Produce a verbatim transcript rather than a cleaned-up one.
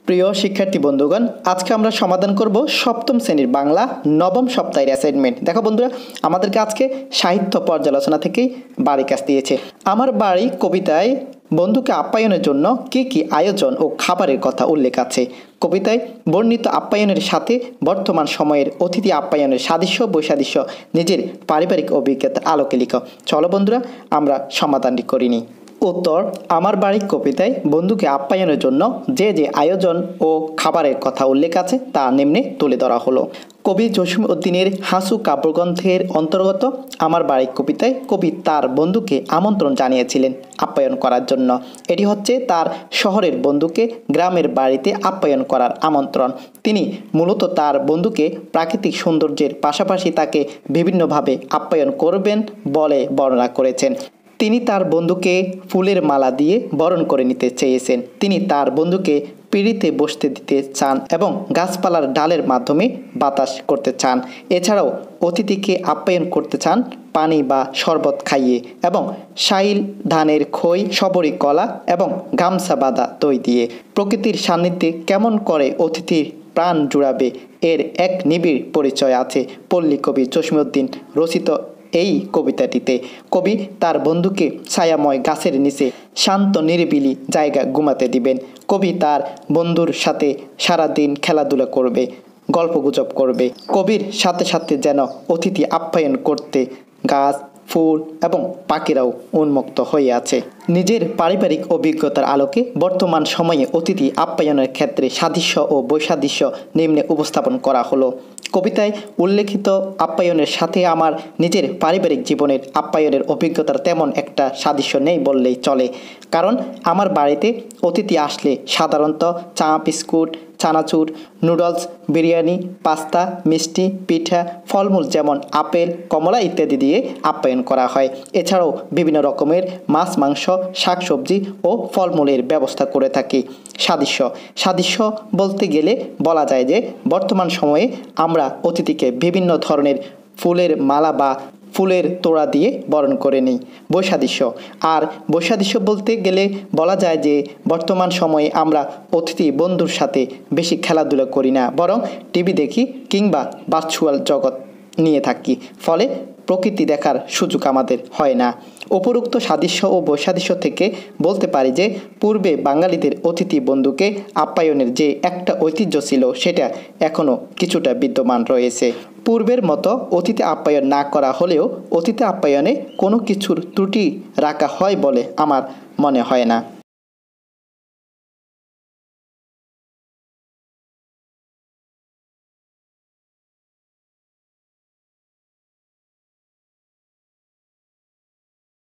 প্রিয় শিক্ষার্থী বন্ধুগণ, আজকে আমরা সমাধান করব সপ্তম শ্রেণীর বাংলা নবম সপ্তাহের অ্যাসাইনমেন্ট। দেখো বন্ধুরা, আমাদেরকে আজকে সাহিত্য পর্যালোচনা থেকেই বাড়ি কাজ দিয়েছে। আমার বাড়ি কবিতায় বন্ধুকে আপ্যায়নের জন্য কি কি আয়োজন ও খাবারের কথা উল্লেখ আছে। কবিতায় বর্ণিত আপ্যায়নের সাথে বর্তমান সময়ের অতিথি আপ্যায়নের সাদৃশ্য বৈসাদৃশ্য নিজের পারিবারিক অভিজ্ঞতার আলোকে লিখো। চলো বন্ধুরা, আমরা সমাধানটি করিনি। উত্তর, আমার বাড়ি কবিতায় বন্ধুকে আপ্যায়নের জন্য যে যে আয়োজন ও খাবারের কথা উল্লেখ আছে তা নিম্নে তুলে ধরা হলো। কবি জসীমউদ্দীনের হাসু কাব্যগ্রন্থের অন্তর্গত আমার বাড়ি কবিতায় কবি তার বন্ধুকে আমন্ত্রণ জানিয়েছিলেন আপ্যায়ন করার জন্য। এটি হচ্ছে তার শহরের বন্ধুকে গ্রামের বাড়িতে আপ্যায়ন করার আমন্ত্রণ। তিনি মূলত তার বন্ধুকে প্রাকৃতিক সৌন্দর্যের পাশাপাশি তাকে বিভিন্নভাবে আপ্যায়ন করবেন বলে বর্ণনা করেছেন। তিনি তার বন্ধুকে ফুলের মালা দিয়ে বরণ করে নিতে চেয়েছেন। তিনি তার বন্ধুকে পিঁড়িতে বসতে দিতে চান এবং গাছপালার ডালের মাধ্যমে বাতাস করতে চান। এছাড়াও অতিথিকে আপ্যায়ন করতে চান পানি বা শরবত খাইয়ে এবং শাইল ধানের খই, সবরি কলা এবং গামছা বাঁধা দই দিয়ে। প্রকৃতির সান্নিধ্যে কেমন করে অতিথির প্রাণ জুড়াবে এর এক নিবিড় পরিচয় আছে পল্লী কবি জসীমউদ্দীন রচিত এই কবিতাটিতে। কবি তার বন্ধুকে ছায়াময় গাছের নিচে শান্ত নিরিবিলি জায়গা ঘুমাতে দিবেন। কবি তার বন্ধুর সাথে সারাদিন খেলাধুলা করবে, গল্পগুজব করবে। কবির সাথে সাথে যেন অতিথি আপ্যায়ন করতে গাছ, ফুল এবং পাখিরাও উন্মুক্ত হয়ে আছে। নিজের পারিবারিক অভিজ্ঞতার আলোকে বর্তমান সময়ে অতিথি আপ্যায়নের ক্ষেত্রে সাদৃশ্য ও বৈসাদৃশ্য নিম্নে উপস্থাপন করা হলো। কবিতায় উল্লেখিত আপ্যায়নের সাথে আমার নিজের পারিবারিক জীবনের আপ্যায়নের অভিজ্ঞতার তেমন একটা সাদৃশ্য নেই বললেই চলে। কারণ আমার বাড়িতে অতিথি আসলে সাধারণত চা, বিস্কুট, চানাচুর, নুডলস, বিরিয়ানি, পাস্তা, মিষ্টি, পিঠা, ফলমূল যেমন আপেল, কমলা ইত্যাদি দিয়ে আপ্যায়ন করা হয়। এছাড়াও বিভিন্ন রকমের মাছ, মাংস, শাকসবজি ও ফলমূলের ব্যবস্থা করে থাকি। সাদৃশ্য সাদৃশ্য বলতে গেলে বলা যায় যে বর্তমান সময়ে আমরা অতিথিকে বিভিন্ন ধরনের ফুলের মালা বা ফুলের তোড়া দিয়ে বরণ করে নিই। বৈসাদৃশ্য আর বৈসাদৃশ্য বলতে গেলে বলা যায় যে বর্তমান সময়ে আমরা অতিথি বন্ধুর সাথে বেশি খেলাধুলা করি না, বরং টিভি দেখি কিংবা ভার্চুয়াল জগৎ নিয়ে থাকি। ফলে প্রকৃতি দেখার সুযোগ আমাদের হয় না। উপরোক্ত সাদৃশ্য ও বৈসাদৃশ্য থেকে বলতে পারি যে পূর্বে বাঙালিদের অতিথি বন্ধুকে আপ্যায়নের যে একটা ঐতিহ্য ছিল সেটা এখনও কিছুটা বিদ্যমান রয়েছে। পূর্বের মতো অতিথি আপ্যায়ন না করা হলেও অতিথি আপ্যায়নে কোনো কিছুর ত্রুটি রাখা হয় বলে আমার মনে হয় না।